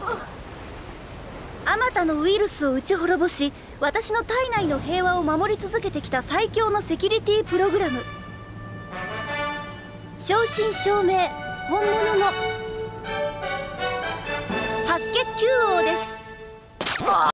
あまたのウイルスを打ち滅ぼし、私の体内の平和を守り続けてきた最強のセキュリティプログラム。正真正銘本物の白血球王です。